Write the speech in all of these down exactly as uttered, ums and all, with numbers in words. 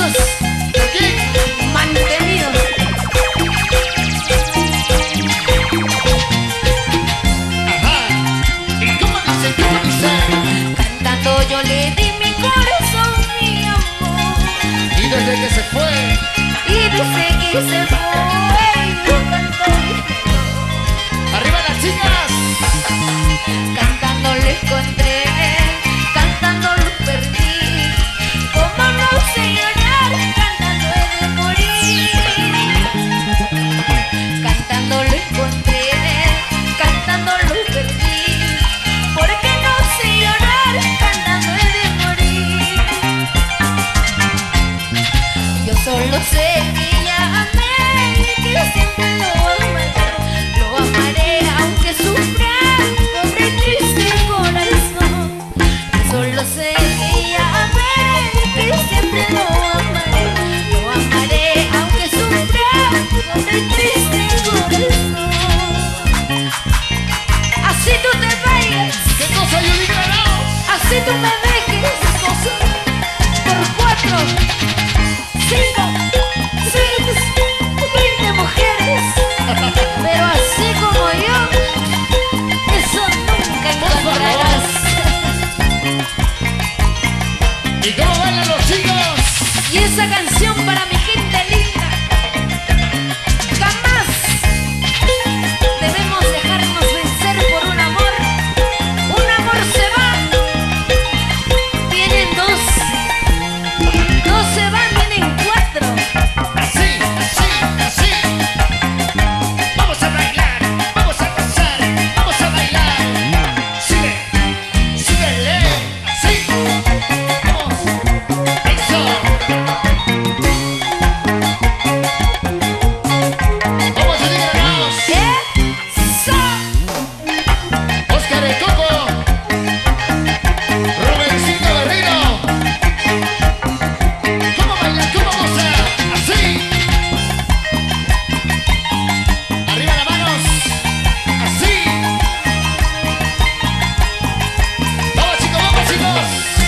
aplausos mantenidos. Ajá. ¿Y cómo dice? ¿Cómo dice? Cantando yo le di mi corazón, mi amor. Y desde que se fue, Y dice que se fue, yo canto. arriba las chicas. Cantando lo encontré, cantando lo perdí. Como no sé llorar, cantando he de morir. Cantando lo encontré, cantando lo perdí. Porque no sé llorar, cantando he de morir. Yo solo sé que ya amé y que siempre lo amaré. Lo amaré aunque sufra, pobre y triste corazón. Yo solo sé que ya amé y que siempre lo amaré. Lo amaré aunque sufra, pobre y triste corazón. Así tú te vayas, ¿Qué cosa, Judy Granados? así tú me dejes, por cuatro, cinco, seis, veinte mujeres. Pero así como yo, eso nunca encontrarás. ¿Y cómo bailan los chicos? Y esa canción para mi gente linda. Jamás debemos dejarnos vencer por un amor. Un amor se va. Vienen dos. Dos se van, vienen cuatro. Así, así, así. Vamos a bailar, vamos a gozar, vamos a bailar. Sigue, síguele, así. Vamos, eso. Vamos, Judy Granados. Eso. Oscar el Coco. Rubencito Guerrero. ¿Cómo baila? ¿Cómo goza? Así. Arriba las manos. Así. Vamos, chicos, vamos, chicos.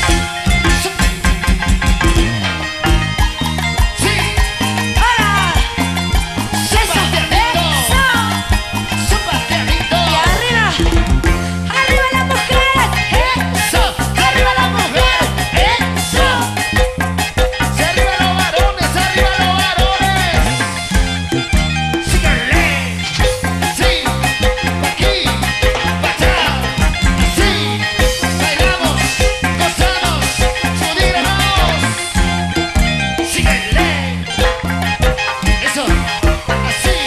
Sí. ¡Ahora! Súper pianito. ¡Eso! Súper pianito. Y arriba, arriba la mujer, Eso. Arriba la mujer. Eso. Sí, arriba los varones, arriba los varones. Síganle. Sí. Pa' aquí. Pa' allá. Sí. Bailamos. Gozamos. Judy Granados. Síganle. Eso. Así.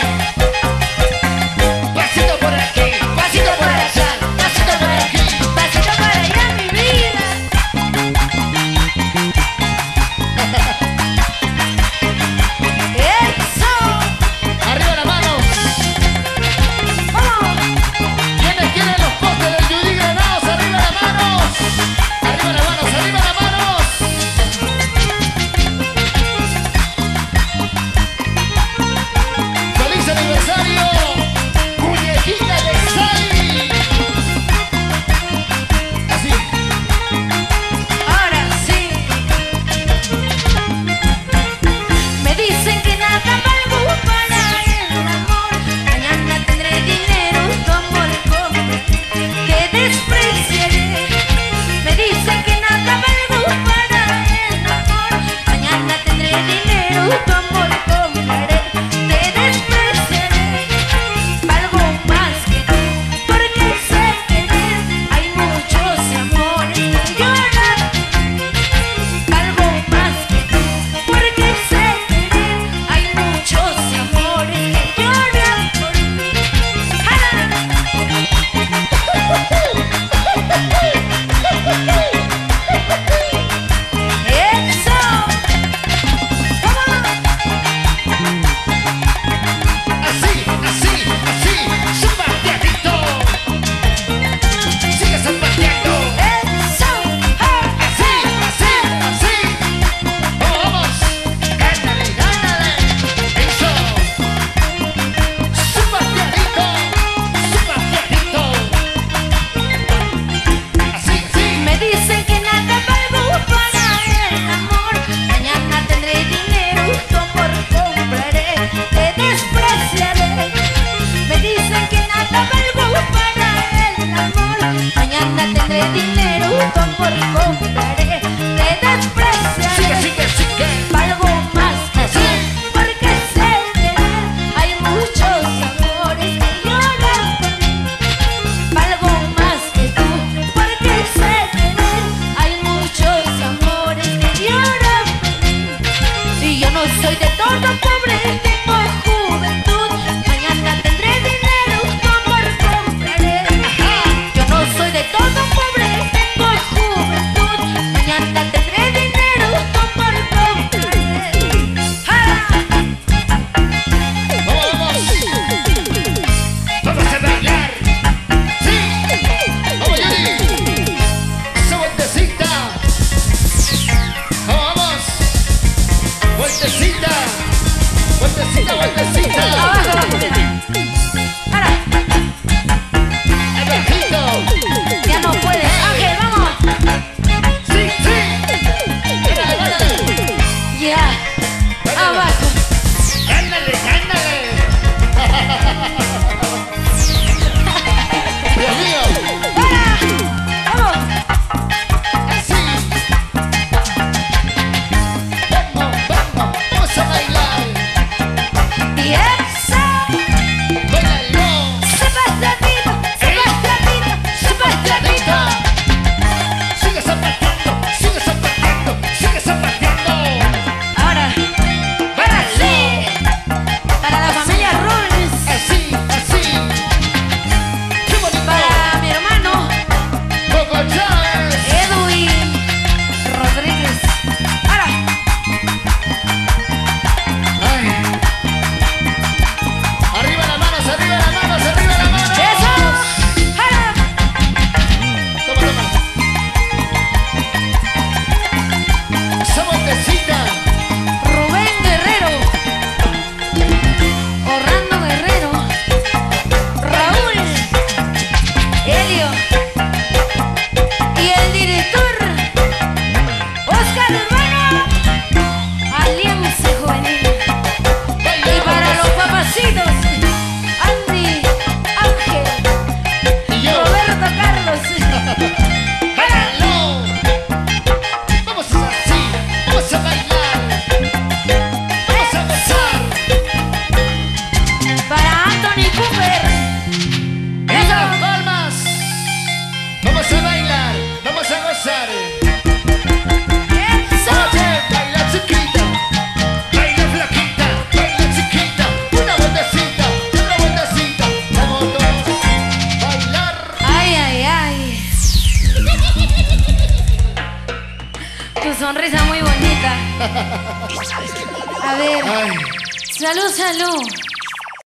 Pasito por aquí. Pasito por allá. Pasito por aquí. pasito para allá mi vida. Eso, Arriba las manos. vamos, ¿Quiénes quieren los postes de Judy Granados? ¡Arriba las manos! ¡Arriba las manos! ¡Arriba las manos! ¡Feliz aniversario! ¡Muñequita de Sally! Así. ahora sí. Me dicen que nada valgo para el amor. Mañana tendré dinero, tu amor como te despreciaré. Me dicen que nada valgo para el amor. Mañana tendré dinero, tu amor compraré. Te despreciaré, valgo más que tú, porque sé querer. Hay muchos amores que lloran. Valgo más que tú, porque sé querer. Hay muchos amores que lloran por mí. ¡Eso! ¡Vamos! Vueltecita. Vueltecita, vueltecita. Abajo, abajo, mira. Para. Abajito. Ya no puede. Ángel, vamos. Sí, sí. Gánale, gánale. Ya. Abajo. Gánale, gánale. Dios mío. Para. Vamos. Así. Vamos, vamos. Vamos a bailar. Y eso. Báilalo. Sebastianito, Sebastianito, Sebastianito. Sigue zapateando, sigue zapateando, sigue zapateando. Ahora. Para sí. Para la familia Robles. Así, así. Qué bonito. Para mi hermano Coco Chávez. Edwin Rodríguez. Ahora. Ay. Arriba las manos, arriba las manos, arriba las manos. Eso. Ahora. Toma, toma. Esa vueltecita. Rubén Guerrero. Orlando Guerrero. Raúl. Helio. Y el director Oscar Urbano. Alianza Juvenil. Y para los papacitos, Andy, Ángel, Y yo. Roberto Carlos. Báilalo. Vamos así, vamos a bailar. Vamos a gozar. Para Anthony Cooper. ¡Viva las palmas! Vamos a bailar, vamos a gozar. Eso. Oye, baila chiquita, baila flaquita, baila chiquita. Una vueltecita, otra vueltecita. Vamos todos a bailar. Ay, ay, ay. Tu sonrisa muy bonita. A ver. Ay. Salud, salud.